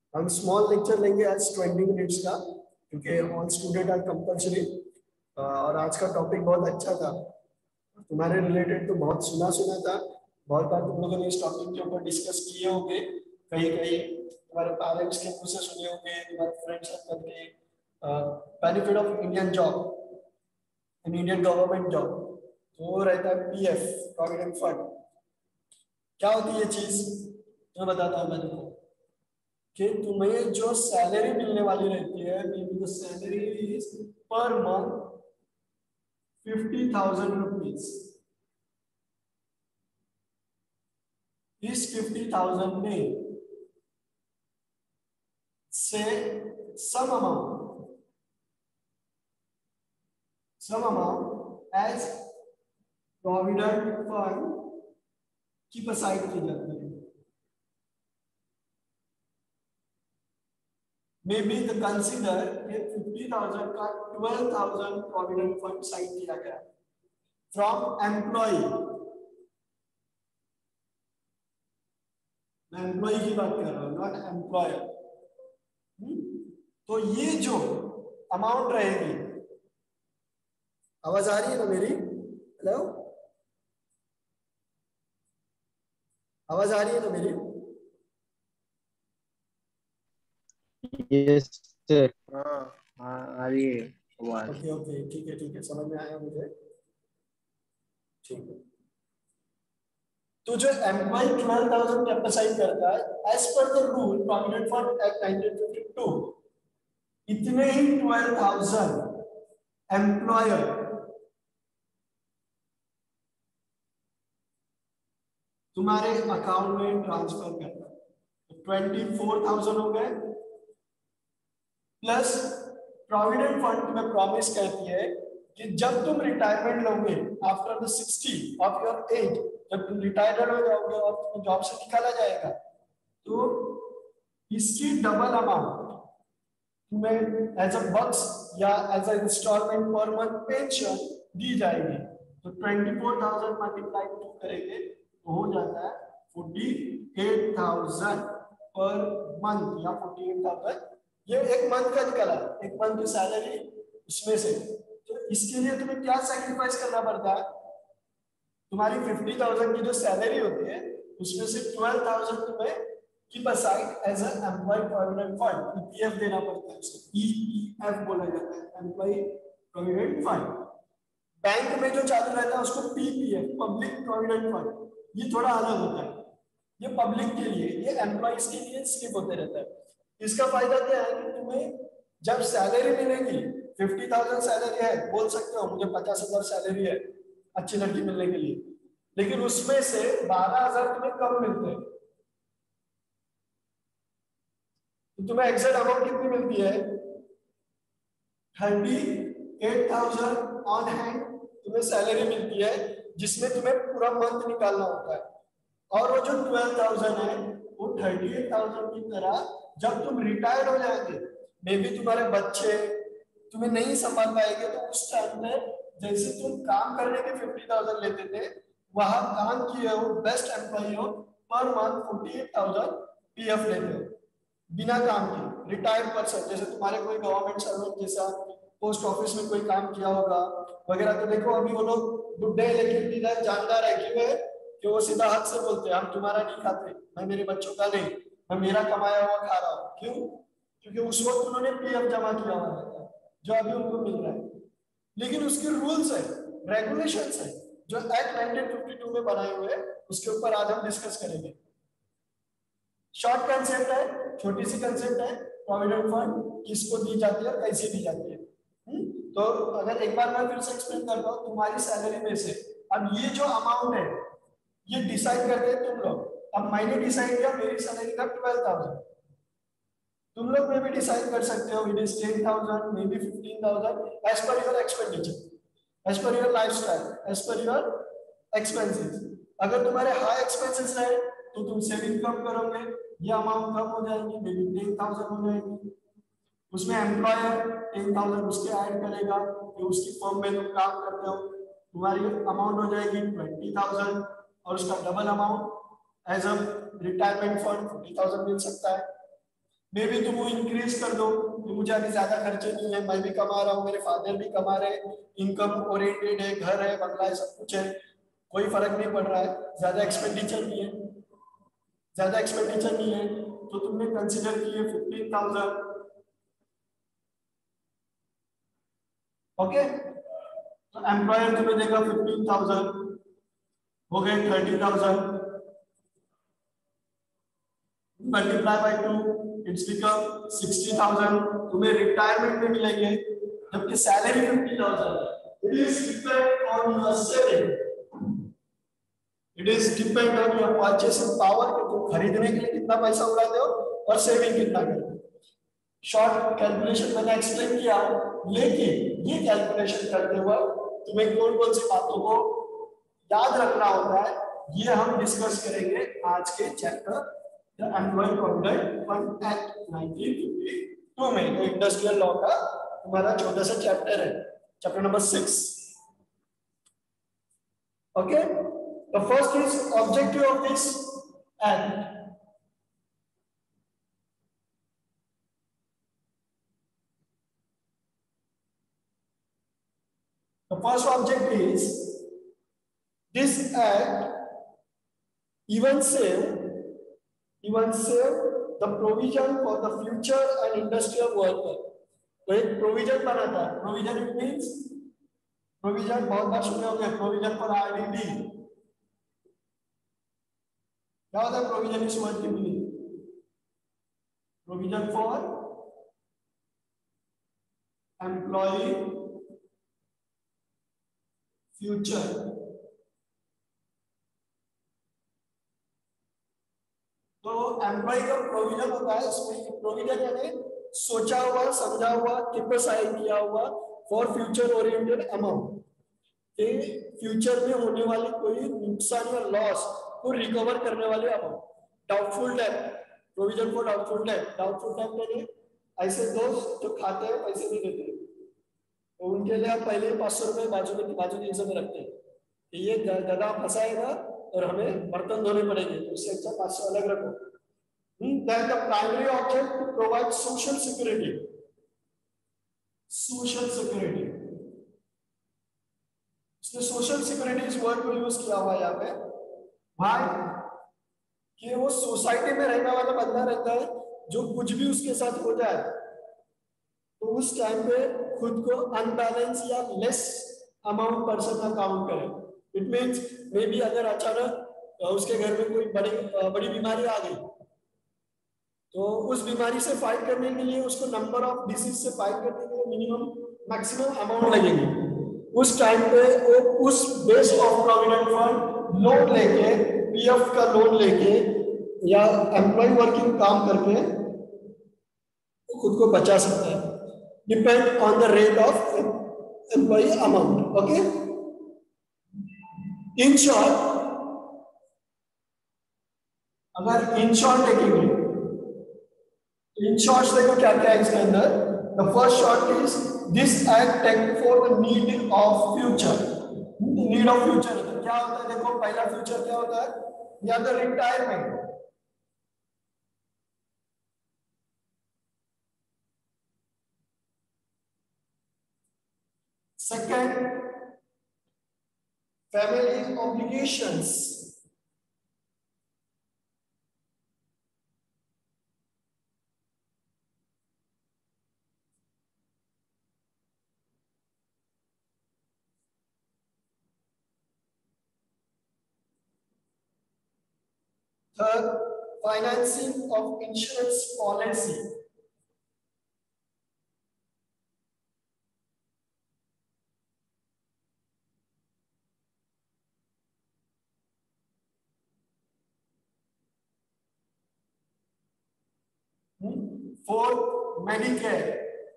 हम small lecture लेंगे आज 20 मिनट्स का, क्योंकि ऑल स्टूडेंट आर कंपल्सरी। और आज का टॉपिक बहुत अच्छा था, तुम्हारे रिलेटेड तो बहुत सुना सुना था। बहुत बार तुम लोगों ने इस टॉपिक के ऊपर डिस्कस किए होंगे, कहीं कहीं तुम्हारे पेरेंट्स के मुंह से सुने होंगे, तुम्हारे फ्रेंड सर्कल के। Benefit of Indian job, in Indian government job, तो वो रहता है पीएफ, प्रोविडेंट फंड। क्या होती है ये चीज, मैं बताता हूँ मैं तुमको कि तुम्हें जो सैलरी मिलने वाली रहती है, salary is per month 50,000 rupees. इस 50,000 में से some amount as provident fund की असाइड की जाती है। मे बी द कंसीडर 50,000 का 12,000 प्रोविडेंट फंड साइड किया गया फ्रॉम एम्प्लॉय। मैं एम्प्लॉय की बात कर रहा हूँ, नॉट एम्प्लॉयर। तो ये जो अमाउंट रहेगी, आवाज आ रही है ना मेरी? हेलो, आवाज आ रही है ना मेरी? Yes sir. हाँ हाँ आ रही है आवाज। ओके ओके, ठीक है, समझ में आया मुझे। ठीक है, तो जो एम्प्लॉय 12,000 कैपेसाइड करता है as per the rule provident fund act 1952, इतने ही 12,000 एम्प्लॉयर तुम्हारे अकाउंट में ट्रांसफर करता है। तो 24,000 हो गए, प्लस प्रोविडेंट फंड तुम्हें प्रॉमिस करती है कि जब तुम रिटायरमेंट लोगे after the 60 of your age, जब तुम रिटायर्ड हो जाओगे और तुम्हें जॉब से निकाला जाएगा, तो इसकी डबल अमाउंट तुम्हें एज अ बक्स या as a instalment per month pension दी जाएगी। तो 24,000 मल्टीप्लाई करेंगे तो हो जाता है 48,000 पर मंथ, या 48,000 ये एक मंथ का निकला, एक मंथ की सैलरी उसमें से। तो इसके लिए तुम्हें क्या सैक्रिफाइस करना पड़ता है? तुम्हारी 50,000 की जो सैलरी होती है उसमें से 12,000 तुम्हें keep aside as an employ provident fund, EPF देना पड़ता है उसे, ईपीएफ बोला जाता है, एम्प्लॉय प्रोविडेंट फंड। बैंक में जो चालू रहता है उसको पीपीएफ, पब्लिक प्रोविडेंट फंड, ये थोड़ा अलग होता है। ये पब्लिक के लिए, ये एम्प्लॉइज के लिए स्किप होते रहता है। इसका फायदा क्या है कि तुम्हें जब सैलरी मिलेगी, 50,000 सैलरी है, बोल सकते हो मुझे 50,000 सैलरी है अच्छी लड़की मिलने के लिए, लेकिन उसमें से 12,000 तुम्हें कम मिलते हैं। तो तुम्हें एग्जैक्ट अमाउंट कितनी मिलती है? 38,000 ऑन हैंड तुम्हें सैलरी मिलती है, जिसमें तुम्हें पूरा मंथ निकालना होता है। और वो जो 12,000 है वो 38,000 की तरह जब तुम रिटायर हो जाओगे, मे बी तुम्हारे बच्चे तुम्हें नहीं संभाल पाएंगे, तो उस टाइम में जैसे तुम काम करने के 50,000 लेते थे, वहां काम किए हो, बेस्ट एम्प्लॉई हो, पर मंथ 48,000 पीएफ लेते हो बिना काम के। रिटायर्ड पर्सन, जैसे तुम्हारे कोई गवर्नमेंट सर्वेंट जैसा पोस्ट ऑफिस में कोई काम किया होगा वगैरह, तो देखो अभी वो लोग बुढ़े लेकिन इधर जानदार है क्यों है कि वो सीधा हाथ से बोलते हैं हम तुम्हारा नहीं खाते, मैं मेरे बच्चों का नहीं, मैं मेरा कमाया हुआ खा रहा हूँ। क्यों? क्योंकि उस वक्त उन्होंने पीएफ जमा किया हुआ रहता है जो अभी उनको मिल रहा है। लेकिन उसके रूल्स है, रेगुलेशंस है, जो एक्ट 1952 में बनाए हुए हैं, उसके ऊपर आज हम डिस्कस करेंगे। शॉर्ट कंसेप्ट है, छोटी सी कंसेप्ट है, प्रोविडेंट फंड किसको दी जाती है और कैसे दी जाती है। तो अगर एक बार मैं फिर से एक्सप्लेन करता हूँ, तुम्हारी सैलरी में से अब ये जो अमाउंट है ये डिसाइड करते हैं तुम लोग। अब मैंने डिसाइड किया मेरी सैलरी का 12,000, तुम लोग में भी डिसाइड कर सकते हो, it is 10,000 may be 15,000 as per your expenditure, as per your lifestyle, as per your expenses. अगर तुम्हारे हाई एक्सपेंसेस रहे तो तुम सेविंग कम करोगे, ये अमाउंट कम हो जाएगी, मे बी 10,000 हो जाएगी। उसमें एम्प्लॉयर 10,000 उसके ऐड करेगा कि उसकी फर्म में तुम काम करते हो, तुम्हारी अमाउंट हो जाएगी 20,000, और उसका double amount as a retirement fund 40,000 मिल सकता है। मे भी तुम वो इंक्रीज कर दो कि मुझे अभी ज्यादा खर्चे नहीं है, मैं भी कमा रहा हूँ, मेरे फादर भी कमा रहे हैं, इनकम ओरिएंटेड है, घर है, बंगला है, सब कुछ है, कोई फर्क नहीं पड़ रहा है, ज्यादा एक्सपेंडिचर नहीं है, ज्यादा एक्सपेंडिचर नहीं है, तो तुमने कंसिडर किए 15,000। ओके, तो एम्प्लॉयर तुम्हें देगा 15,000, हो गए 30,000, मल्टीप्लाई बाय 2, इट्स बिकम 60,000, तुम्हें रिटायरमेंट में मिलेंगे, जबकि सैलरी 50,000 है। It is depend on your saving, it is depend on your purchasing power कि तुम खरीदने के लिए कितना पैसा उड़ाते हो और सेविंग कितना करते हो। शॉर्ट कैलकुलेशन मैंने एक्सप्लेन किया, लेकिन ये कैलकुलेशन करते हुए तुम्हें कौन कौन सी बातों को याद रखना होता है, ये हम डिस्कस करेंगे आज के chapter the employ provident fund act 1952 में। तो इंडस्ट्रियल लॉ का तुम्हारा छोटा सा चैप्टर है, chapter number 6। Okay, the first is objective of this act. The first object is this act even save the provision for the future and industrial worker। तो एक provision बनाता है, प्रोविजन इट मींस, प्रोविजन बहुत बार सुने होंगे, provision for IDD. क्या होता है प्रोविजन इस वर्ड की meaning? Provision for employ future. तो एम्प्लॉय का प्रोविजन होता है, इसमें प्रोविजन यानी सोचा हुआ, समझा हुआ, टिपिफाई किया हुआ for future oriented amount, future में होने वाली कोई नुकसान या लॉस को रिकवर करने वाले amount. Doubtful debt, provision for doubtful debt. Doubtful debt यानी ऐसे दोस्त जो खाते हैं पैसे नहीं देते, तो उनके लिए आप पहले 500 रुपए बाजू के हिस्से में रखते हैं कि ये गधा फंसाएगा और हमें बर्तन धोने पड़ेंगे, तो उससे अच्छा 500 अलग रखो। Then the primary object to provide social security, social security। इसने social security इस वर्ड को यूज किया हुआ है यहाँ पे, भाई कि वो सोसाइटी में रहने वाला बंदा रहता है, जो कुछ भी उसके साथ हो जाए तो उस टाइम पे खुद को अनबैलेंस या लेस अमाउंट पर्सन का काउंट करे। इट मींस मे बी अगर अचानक उसके घर में कोई बड़ी बीमारी आ गई, तो उस बीमारी से फाइट करने के लिए उसको नंबर ऑफ डिसीज से फाइट करने के लिए मिनिमम मैक्सिमम अमाउंट लगेगी। उस टाइम पे वो उस base of provident fund loan लेके, पीएफ का लोन लेके या एम्प्लॉय वर्किंग काम करके वो खुद को बचा सकता है, depend on the rate of employ amount. Okay, in short, अगर इन शॉर्ट देखेंगे, इन शॉर्ट्स देखो क्या क्या है इसके अंदर। The first short is this act take for the need of future. Need of future क्या होता है? देखो पहला फ्यूचर क्या होता है, या the retirement. Second, family obligations. Third, financing of insurance policy. Fourth, Medicare।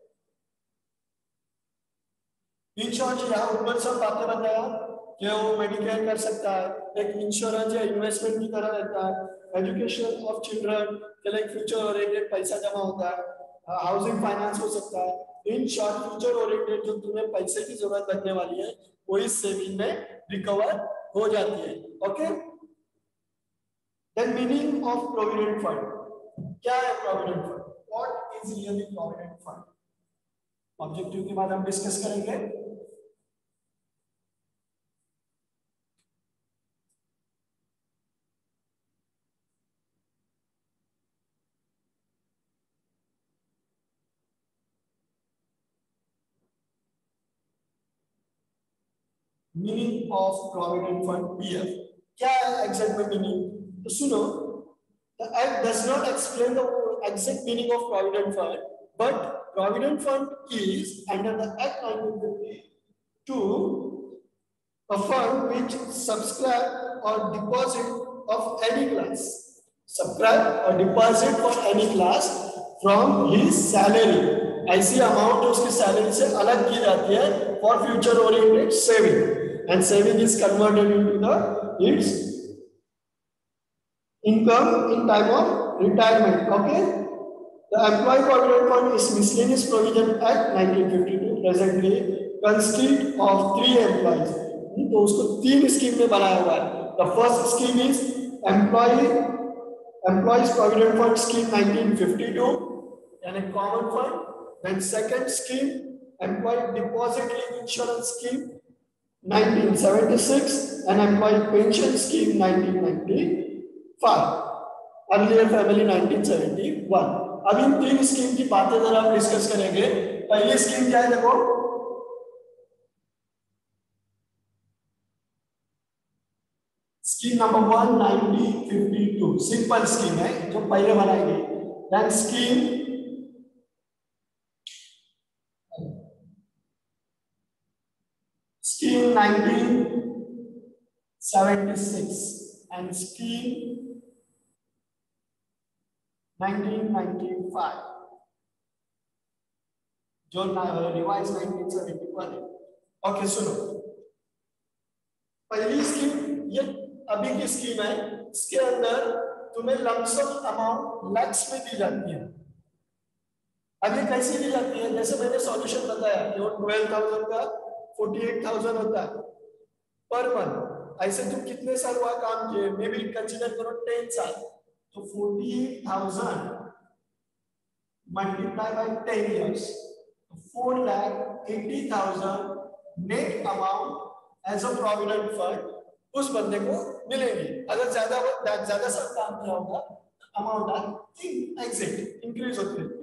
In short यहाँ ऊपर सब बातें बताया कि वो मेडिकेयर कर सकता है, एक इंश्योरेंस या इन्वेस्टमेंट की तरह रहता है, एजुकेशन ऑफ चिल्ड्रन के लिए फ्यूचर ओरिएंटेड पैसा जमा होता है, हाउसिंग फाइनेंस हो सकता है। इन शॉर्ट फ्यूचर ओरिएंटेड जो तुम्हें पैसे की जरूरत लगने वाली है वो इस सेविंग में रिकवर हो जाती है। Okay, then meaning of provident fund. क्या है provident fund? Is really provident fund. Objective के बाद हम डिस्कस करेंगे। Meaning of provident fund PF क्या है एग्जैक्ट में मीनिंग, तो सुनो। The act does not explain the exact meaning of provident fund, but provident fund is under the act 1952 a fund which subscribe or deposit of any class, subscribe or deposit for any class from his salary, ऐसी amount उसकी salary से अलग की जाती है for future oriented saving, and saving is converted into its income in time of retirement. Okay, the Employee Provident Fund is Miscellaneous Provision Act 1952 presently consist of 3 employees. तो उसको 3 scheme में बनाया हुआ है। The first scheme is Employees Provident Fund Scheme 1952 यानी common fund. Then second scheme Employee Deposit Linked Insurance Scheme 1976 and Employee Pension Scheme 1995, Earlier Family 1971। अब इन 3 scheme की बातें जरा हम डिस्कस करेंगे। पहली स्कीम क्या है देखो, स्कीम नंबर 1 1952 सिंपल स्कीम है जो पहले बनाई गई। देन scheme 1976 and scheme 1995 जो रिवाइज 1971 है। ओके सुनो, पहली स्कीम ये अभी की स्कीम है, इसके अंदर तुम्हें लमसम अमाउंट लैक्स में दी जाती है। अब ये कैसे दी जाती है, जैसे मैंने सॉल्यूशन बताया कि वो 12,000 का 48,000 होता है पर मंथ। ऐसे तुम कितने साल वहां काम किए, मे बी कंसीडर करो 10 साल, तो 48,000 multiply by 10 years, 4,80,000 net amount as a provident fund उस बंदे को मिलेगी। अगर ज्यादा साल काम किया होगा अमाउंट एग्जिट इंक्रीज होती है।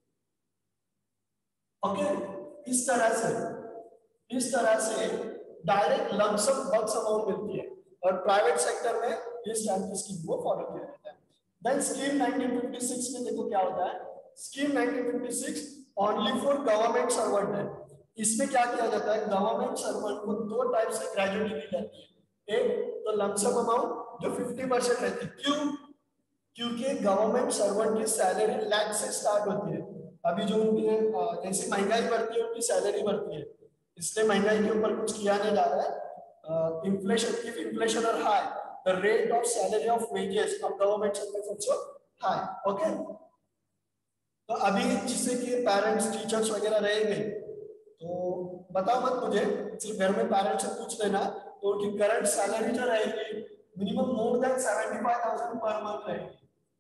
ओके, इस तरह से डायरेक्ट लमसम बक्स अमाउंट मिलती है और प्राइवेट सेक्टर में इस टाइप की स्कीम को फॉलो किया जाता है। देन स्कीम 1956 में देखो क्या होता है। Scheme 1956 only for government servant है। इसमें क्या किया जाता है, गवर्नमेंट सर्वेंट को 2 टाइप से ग्रेजुएटी दी जाती है। एक तो लमसम अमाउंट जो 50% रहती है। क्यों? क्योंकि गवर्नमेंट सर्वेंट की सैलरी लाख से स्टार्ट होती है। अभी जो उनकी जैसे महंगाई बढ़ती है उनकी सैलरी बढ़ती है, इसलिए महंगाई के ऊपर कुछ किया नहीं जा रहा है। Inflation, if inflation are high the rate of salary of wages of government servants also high. Okay, तो अभी जिससे कि पेरेंट्स टीचर्स वगैरह रहेंगे तो बताओ मत मुझे, सिर्फ घर में पेरेंट्स से पूछ लेना, तो उनकी करंट सैलरी जो रहेगी minimum more than 75,000 per month रहेगी।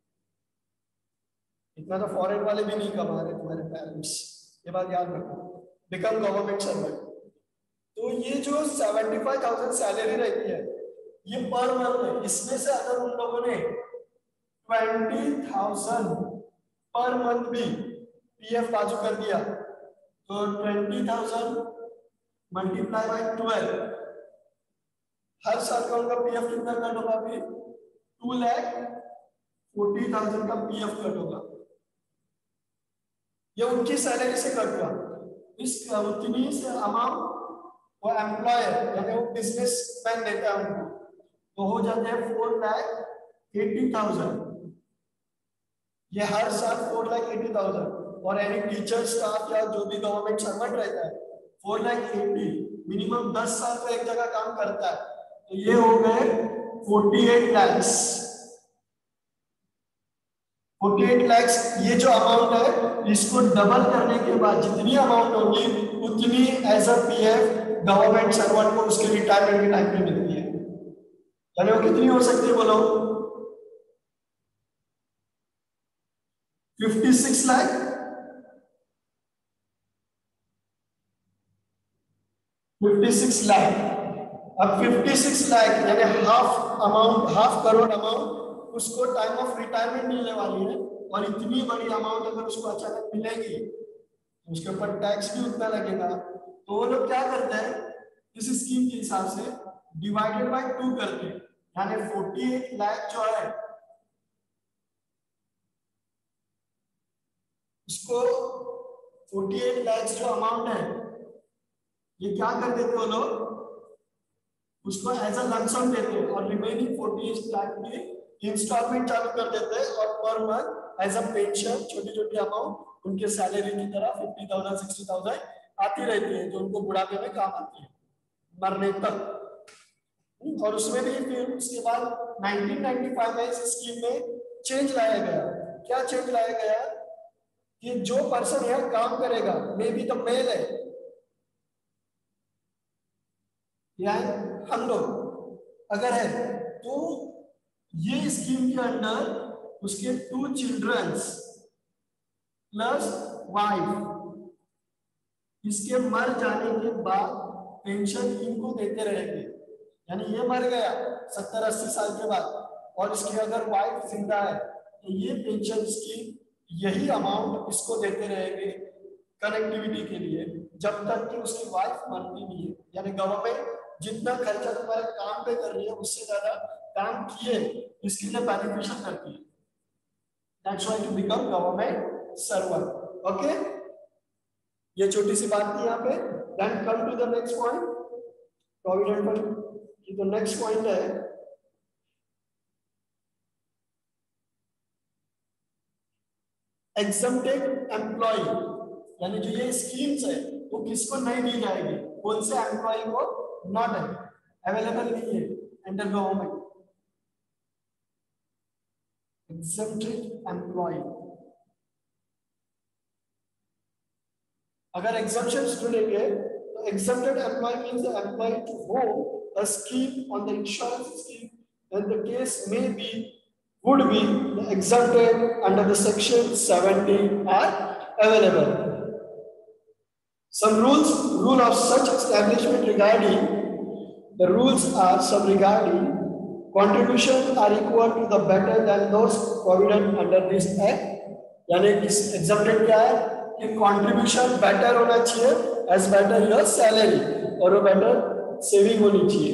इतना तो फॉरेन वाले भी नहीं कमा रहे तुम्हारे पेरेंट्स, ये बात याद रखो। बिकम गवर्नमेंट सर्वेंट, तो ये जो 75,000 सैलरी रहती है ये पर मंथ है। इसमें से अगर उन लोगों ने 20,000 पर मंथ भी पीएफ बाजू कर दिया तो 20,000 मल्टीप्लाई बाय 12, हर साल का उनका पीएफ कितना कट होगा, फिर 2,40,000 का पीएफ कट होगा। ये उनकी सैलरी से कट हुआ। इस उतनी से अमाउंट वो एम्प्लॉयर यानी वो बिजनेसमैन देता है उनको, तो हो जाते हैं 4,80,000। ये हर साल 4,80,000। और एनी टीचर स्टाफ या जो भी गवर्नमेंट सर्वेंट रहता है 4,80,000 मिनिमम 10 साल तो एक जगह काम करता है, तो ये हो गए 48 lakhs। 48 lakhs ये जो अमाउंट है इसको डबल करने के बाद जितनी अमाउंट होगी उतनी as a PF government servant को उसके रिटायरमेंट के टाइम पे मिलती है। यानी वो कितनी हो सकती है बोलो, 56 लाख 56 लाख। अब 56 लाख यानी हाफ करोड़ अमाउंट उसको टाइम ऑफ रिटायरमेंट मिलने वाली है, और इतनी बड़ी अमाउंट अगर उसको अचानक मिलेगी तो उसके ऊपर टैक्स भी उतना लगेगा। तो वो लोग क्या करते हैं, इस स्कीम के हिसाब से डिवाइडेड बाय 2 करते हैं, यानी 48 लाख जो है उसको 48 लाख जो अमाउंट है ये क्या कर देते वो लोग, उसको एज अ लमसम देते हैं, और रिमेनिंग 48 लाख की इंस्टॉलमेंट चालू कर देते हैं, और per month as a pension छोटी छोटी अमाउंट उनके सैलरी की तरह 50,000 60,000 आती रहती है, जो उनको बुढ़ापे में काम आती है मरने तक। और उसमें भी फिर उसके बाद 1995 में इस स्कीम में चेंज लाया गया। क्या चेंज लाया गया कि जो पर्सन यहाँ काम करेगा, मे बी द मेल है या हम लोग अगर है, तो ये स्कीम के अंडर उसके 2 चिल्ड्रंस प्लस वाइफ इसके मर जाने के बाद पेंशन इनको देते रहेंगे। यानी ये मर गया 70-80 साल के बाद, और इसकी अगर वाइफ जिंदा है तो ये पेंशन स्कीम यही अमाउंट इसको देते रहेंगे कनेक्टिविटी के लिए, जब तक कि उसकी वाइफ मरती नहीं है। यानी गवर्नमेंट जितना खर्चा तुम्हारे काम पे कर रही है उससे ज्यादा काम किए इसके लिए बेनिफिशियल करती है। That's why to become government servant. Okay, ये छोटी सी बात थी यहाँ पे। Then come to the next point, provident fund की। तो नेक्स्ट पॉइंट है एग्जम्प्टेड एम्प्लॉय, यानी जो ये स्कीम्स है वो किसको नहीं दी जाएगी, कौन से एम्प्लॉय को नॉट है, अवेलेबल नहीं है अंडर गवर्नमेंट। एग्जम्प्टेड एम्प्लॉय, अगर एग्जम्पशंस ढूंढेंगे तो exempted employee means the employee to whom a scheme on the insurance scheme and the case may be would be exempted under the section 70 are available. Some rule of such establishment regarding the rules are some regarding contribution are equal to the better than those provided under this act. यानी exempted क्या है कि contribution better होना चाहिए as better your salary, और वो better saving होनी चाहिए।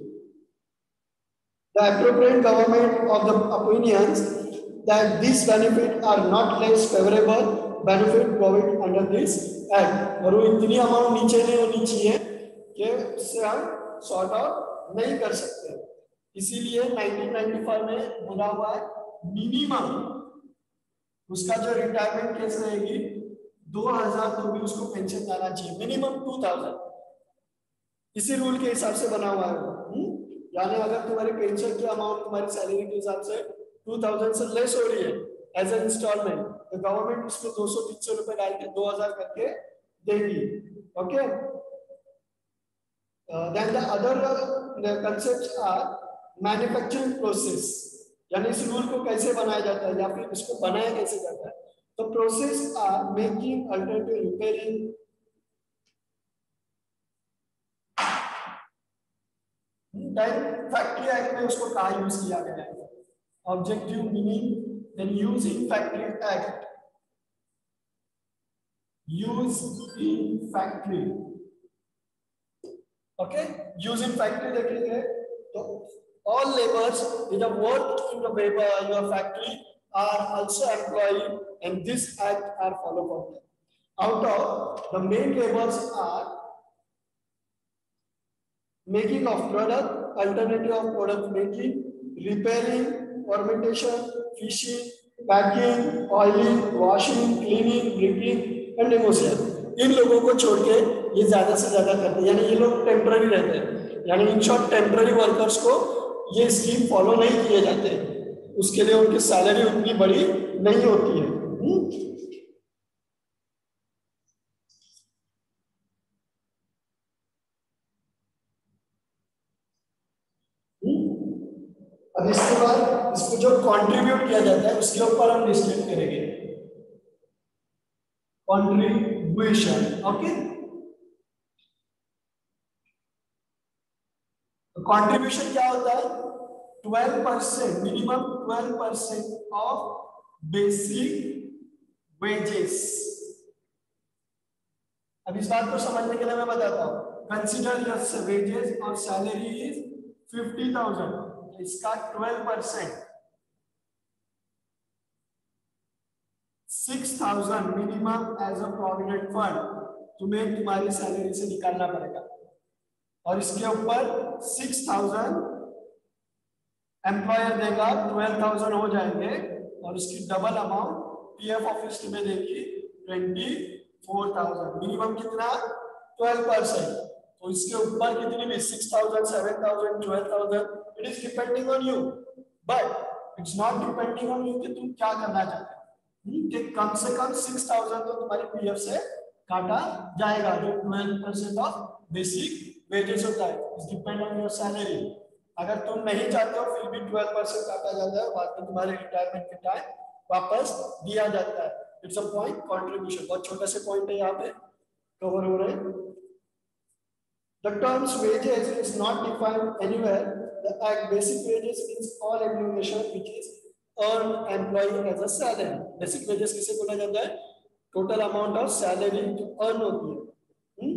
The appropriate government of the opinions that this benefit are not less favourable benefit provide under this act, और वो इतनी अमाउंट नीचे नहीं होनी चाहिए कि उससे हम सॉर्ट आउट नहीं कर सकते। इसीलिए 1995 में बोला हुआ है मिनिमम उसका जो रिटायरमेंट केस रहेगी 2000 तो भी उसको पेंशन जाना चाहिए, मिनिमम 2000। इसी रूल के हिसाब से बना हुआ है। यानी अगर तुम्हारी पेंशन की अमाउंट तुम्हारी सैलरी के हिसाब से 2000 से लेस हो रही है एज एन इंस्टॉलमेंट, तो गवर्नमेंट उसमें 200-300 रुपए डाल के 2000 करके देगी। Okay, then the other concepts are manufacturing process, यानी इस रूल को कैसे बनाया जाता है या फिर इसको बनाया कैसे जाता है। तो process are making, alternative, repairing, then factory act में उसको कहाँ यूज किया गया है, objective meaning, then use in factory act, use in factory. Okay, use in factory देखेंगे तो all laborers that have worked in the your factory are also employed, and this act are followed for them. Out of the main labors are making of product, alternative of product making, repairing, fermentation, fishing, packing, oiling, washing, cleaning, drinking and negotiation. इन लोगों को छोड़ के ये ज्यादा से ज्यादा करते हैं, यानी ये लोग टेम्पररी रहते हैं, यानी इन शॉर्ट टेम्पररी वर्कर्स को ये स्कीम फॉलो नहीं किए जाते, उसके लिए उनकी सैलरी उतनी बड़ी नहीं होती है। अब इसके बाद इसको जो कंट्रीब्यूट किया जाता है उसके ऊपर हम डिस्कस करेंगे, कंट्रीब्यूशन। ओके, कंट्रीब्यूशन क्या होता है? 12%, मिनिमम 12% ऑफ बेसिक वेजेस। अब इस बात को समझने के लिए मैं बताता हूं। कंसिडर योर वेजेस और सैलरी इज 50,000, इसका 12% 6,000 minimum as a provident fund तुम्हें तुम्हारी सैलरी से निकालना पड़ेगा, और इसके ऊपर 6,000 एम्प्लॉयर देगा, 12,000 हो जाएंगे, और उसकी डबल अमाउंट पीएफ ऑफिस तुम्हें देगी 24,000। मिनिमम कितना? 12%। तो इसके ऊपर कितनी भी 6,000, 7,000, 12,000, it is depending on you, but it's not depending on you कि तुम क्या करना चाहते हो। कि कम से कम 6,000 तो तुम्हारी पीएफ से काटा जाएगा, जो 12% ऑफ बेसिक वेजेस होता है। It's depend on your salary. अगर तुम नहीं चाहते हो फिर भी 12% काटा जाता है, बाद में तुम्हारे रिटायरमेंट के टाइम वापस दिया जाता है। It's a point contribution. बहुत छोटे से पॉइंट है यहाँ पे कवर हो रहे हैं। The terms wages is not defined anywhere. The act basic wages means all remuneration which is earned employee as a salary. Basic wages किसे बोला जाता है? Total amount of salary जो earn होती है,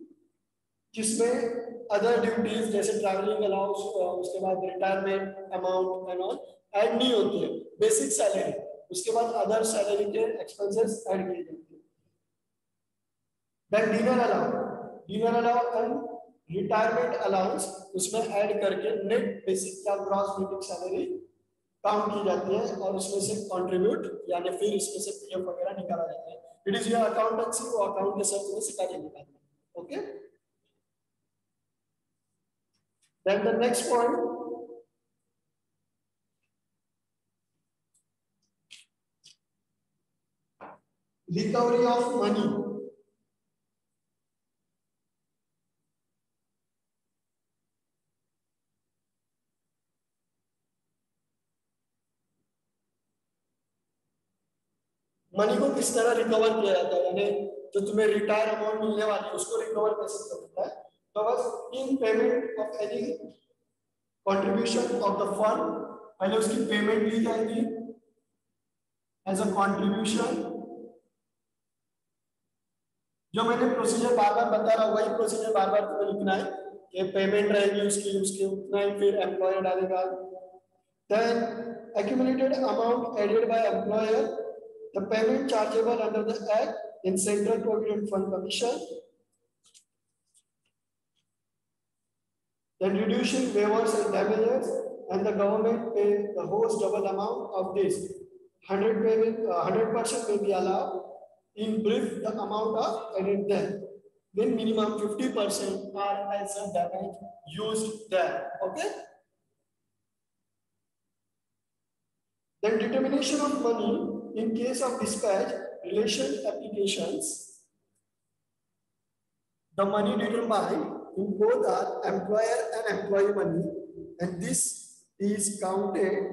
जिसमें अदर ड्यूटीज जैसे ट्रैवलिंग अलाउंस, उसके बाद retirement amount and all add नहीं होती है। बेसिक सैलरी, उसके बाद अदर सैलरी के एक्सपेंसेस ऐड किए जाते हैं। Then dinner allowance and retirement allowance, उसमें ऐड करके नेट बेसिक या ग्रॉस बेसिक सैलरी काउंट की जाती है, और उसमें से कंट्रीब्यूट यानी फिर इसमें से पीएफ वगैरह निकाला जाता है। इट इज योर अकाउंटेंसी, वो अकाउंट के सब में सिखा देंगे। Okay, then the next point, recovery of money. Money को किस तरह रिकवर किया जाता है, यानी जो तुम्हें रिटायर अमाउंट मिलने वाली है उसको रिकवर कैसे करता है? तो बस in payment of any contribution of the fund, पहले उसकी पेमेंट ली जाएगी एज अ कंट्रीब्यूशन। जो मैंने प्रोसीजर बार बार बता रहा हूँ वही प्रोसीजर बार बार तुम्हें लिखना है कि पेमेंट रहेगी उसकी उतना ही फिर एम्प्लॉयर डालेगा। Then accumulated amount added by employer, the payment chargeable under the act in central provident fund commission, then reducing waivers and damages, and the government pay the whole double amount of this. 100% may be allowed. In brief, the amount of added there, then minimum 50% are as a damage used there. Okay. Then determination of money in case of dispatch relation applications. The money determined in both are employer and employee money, and this is counted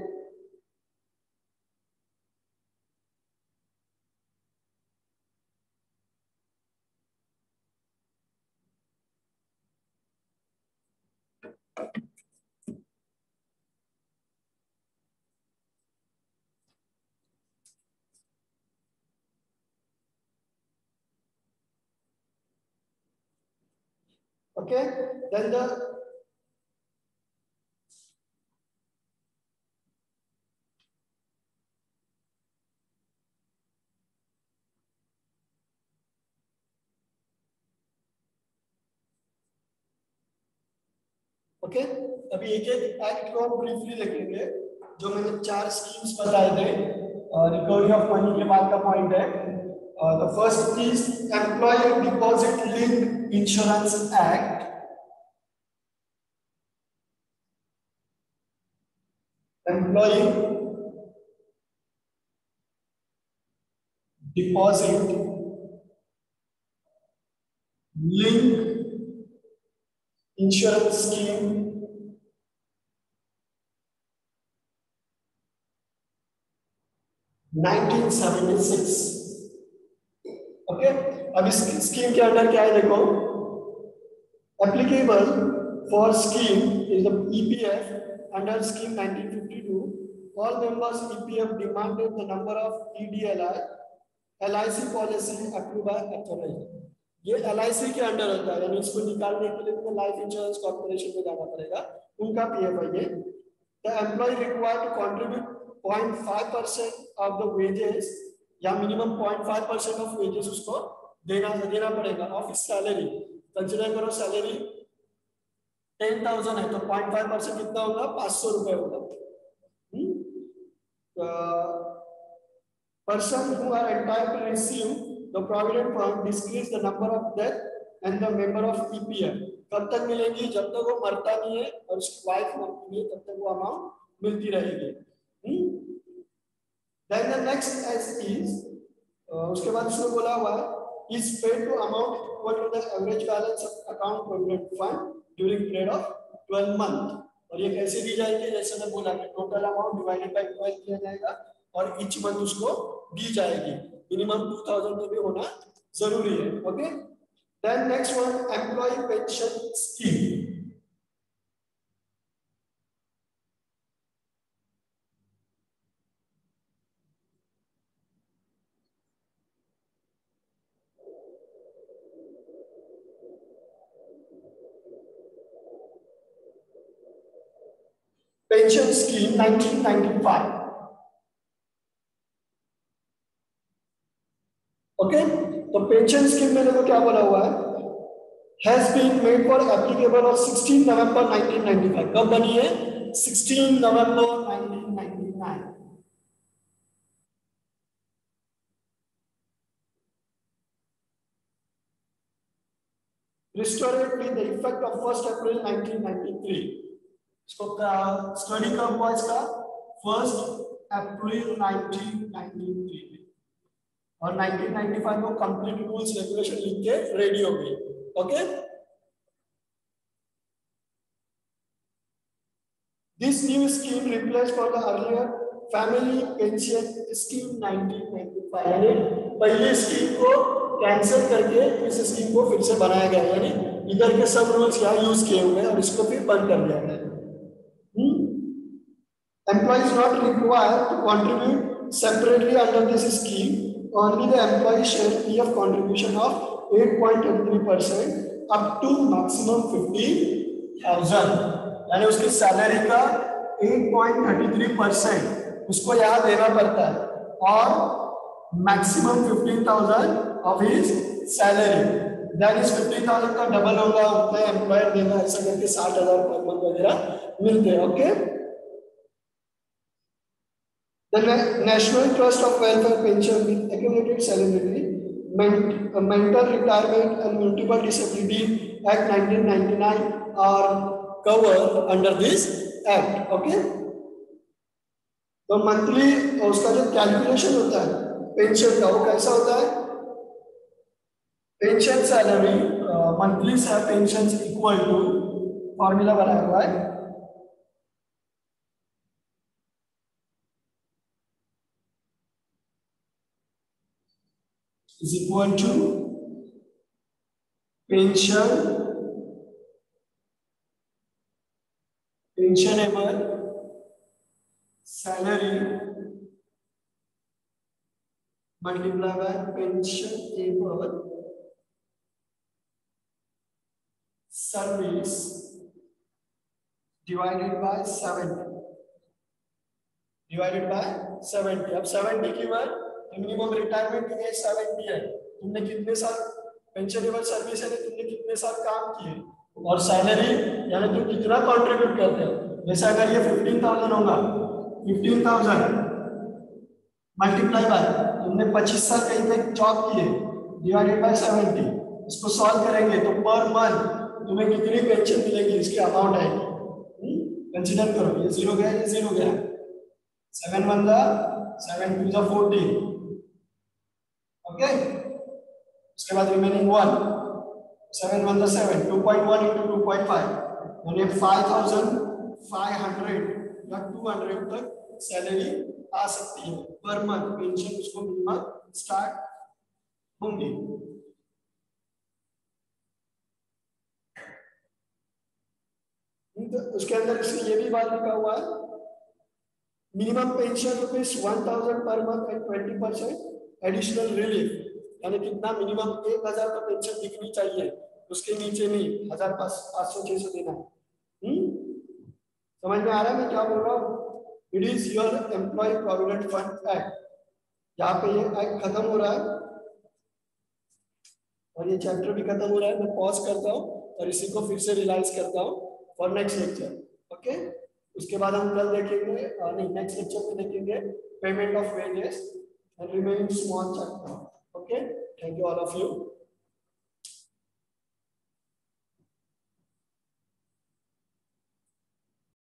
okay. Then the okay अभी एक एक act को हम briefly देखेंगे। जो मैंने 4 schemes बताए थे रिकवरी ऑफ मनी के बाद का पॉइंट है। The first is employee deposit linked insurance act. Employee deposit link insurance scheme (1976). Okay अब इस स्कीम के अंडर क्या है देखो, applicable for scheme is the EPF under scheme 1952. All members EPF demanded the number of EDLI LIC policy approved by authority. ये LIC के under होता है, यानी इसको निकालने के लिए तुम्हें लाइफ इंश्योरेंस कॉर्पोरेशन में जाना पड़ेगा, उनका PF है ये. The employee required to contribute 0.5% of the wages या minimum 0.5% of wages उसको देना पड़ेगा of his salary. कंसिडर करो सैलरी 10,000 है तो 0.5% कितना होगा, 500 रुपए होगा. Person who are entitled to receive the provident fund decrease the number of death and the member of EPF. कब तक मिलेगी, जब तक वो मरता नहीं है और उसकी वाइफ मरती नहीं है तब तक वो अमाउंट मिलती रहेगी. Then the next as is उसके बाद उसने बोला हुआ है is paid to amount equal to the average balance of account provident fund during period of 12 month. और ये कैसे दी जाएगी, जैसे मैं बोला कि टोटल अमाउंट डिवाइडेड बाय 12 किया जाएगा और ईच मंथ उसको दी जाएगी. मिनिमम 2000 तो भी होना जरूरी है. Okay. Then next one employee pension scheme. Pension scheme 1995. Okay. तो पेंशन स्कीम में देखो क्या बोला हुआ है, has been made for applicable on 16 November 1995. कब बनी है, 16 नवंबर 1999. Restored with the effect of 1 April 1993. इसको स्टडी कब हुआ इसका, 1 अप्रैल 1993 और 1995 में कंप्लीट रूल्स रेगुलेशन लिख के रेडी हो गई. Okay. This new scheme replace for the earlier family pension scheme 1995. यानी पहले स्कीम को कैंसिल करके इस स्कीम को फिर से बनाया गया, यानी इधर के सब रूल्स यहाँ यूज किए हुए हैं और इसको फिर बंद कर दिया गया. Employees not required to contribute separately under this scheme. Only the employee share PF contribution of 8.33% up to maximum 50,000. यानी उसकी सैलरी का 8.33% उसको यहाँ देना पड़ता है और maximum 15,000 of his salary. That is 15,000 का डबल होगा, उतना एम्प्लॉयर देगा, ऐसा करके 60,000 पर मंथ वगैरह मिलते हैं. Okay. The National Trust of Welfare Pension with Accumulated Salary, Mental Retirement and Multiple Disability Act 1999 are covered under this act. Okay. तो मंथली उसका जो कैलकुलेशन होता है पेंशन का वो कैसा होता है, पेंशन सैलरी मंथली से पेंशन इक्वल टू फॉर्मूला बनाया हुआ है, is equal to pensionable salary multiplied by pensionable service divided by 70. अब 70 की बार मिनिमम रिटायरमेंट की एज 70 है. तुमने कितने साल पेंशनेबल सर्विस है, तुमने कितने साल काम किए और सैलरी यानी तुम कितना कंट्रीब्यूट करते हो. जैसे अगर ये 15,000 होगा, 15,000 मल्टीप्लाई बाय तुमने 25 साल कहीं पे जॉब किए डिवाइडेड बाय 70. इसको सॉल्व करेंगे तो पर मंथ तुम्हें कितनी पेंशन मिलेगी, इसकी अमाउंट आएगी. कंसीडर करो ये 0 गया, ये 0 गया, 7 1 7 2 14. ओके. उसके बाद रिमेनिंग 1, 7 1 7, 2.1 into 2.5 यानी 5,500 या 200 तक सैलरी आ सकती है पर मंथ. पेंशन उसको मिनिमम स्टार्ट होंगी. उसके अंदर ये भी बात लिखा हुआ है, minimum pension ₹1000 per month and 20% additional relief, यानी कितना मिनिमम 1000 का पेंशन दिखनी चाहिए, उसके नीचे नहीं 1500-600 देना है। समझ में आ रहा है मैं क्या बोल रहा हूँ? It is your employee provident fund act. यहाँ पे ये एक्ट खत्म हो रहा है और ये चैप्टर भी खत्म हो रहा है। मैं पॉज करता हूँ और इसी को फिर से रियलाइज करता हूँ फॉर नेक्स्ट लेक्चर। ओके, उसके बाद हम कल देखेंगे, नहीं नेक्स्ट लेक्चर में देखेंगे payment of wages and remaining small chapter. Okay, thank you all of you.